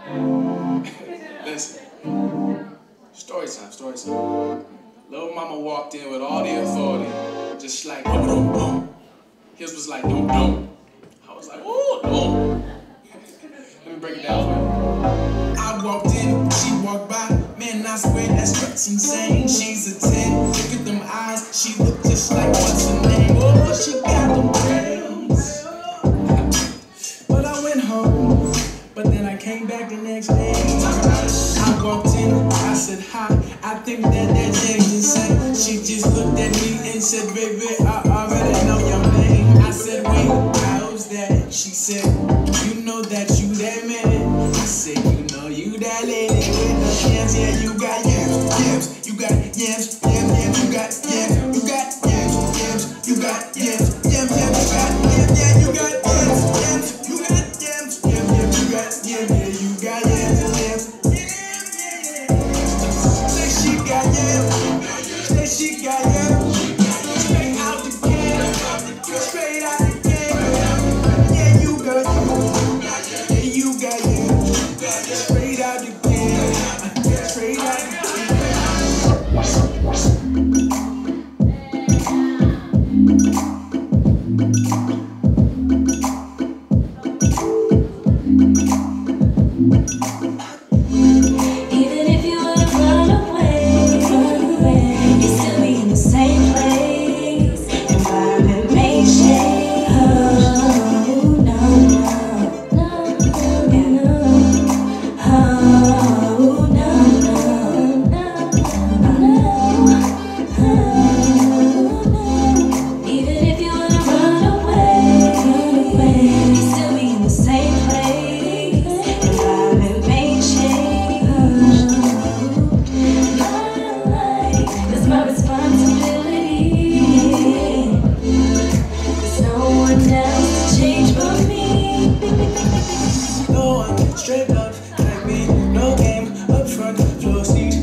Listen. Story time, story time. Little mama walked in with all the authority, just like boom, boom, boom. His was like boom, boom. I was like, ooh, boom. Let me break it down for you. I walked in, she walked by. Man, I swear that's what's insane. She's a 10. Look at them eyes, she look just like what's her name. Oh, she got them brains. But I went home, but then I came back the next day. I walked in, I said hi. I think that James insane. She just looked at me and said, baby, I already know your name. I said, wait, how's that? She said, you know that you that man. I said, you know you that lady with the yams. Yeah, you got yams, yams. You got yams, yams, yams. You got yams, you got yams, yams. You got yams, yams, yams. You got yams, yeah, you got yams, yams. You got yams, yams, yams. You got yams, yeah, you got yams, yams. Say she got yams, say she got yams. Straight out the can, straight out the can. Yeah, you got yams, yeah, you got yams. Straight out the can, straight out the can. Straight up, like me, no game, up front, floor seat.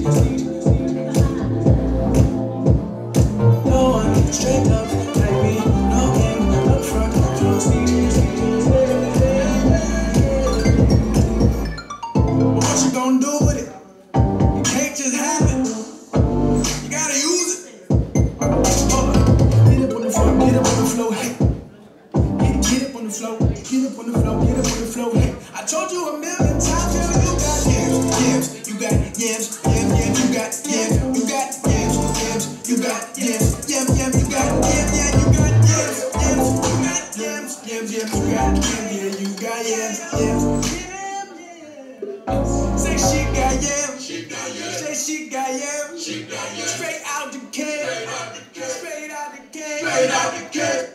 No one, straight up, like me, no game, up front, floor seat. But what you gonna do with it? You can't just have it. You gotta use it. Get up on the floor, get up on the floor, hey. Get up on the floor, get up on the floor, get up on the floor, hey. I told you a million times, girl, you got yams, yams, you got yams, yams, yams, you got yams, you got yams, yams, you got yams, yams, yams, you got yams, yeah, you got yams, yams, you got yams, yams, yams, you got yams, yeah, you got yams, yams. Say she got yams, say she got yams, straight out the can, straight out the can, straight out the can.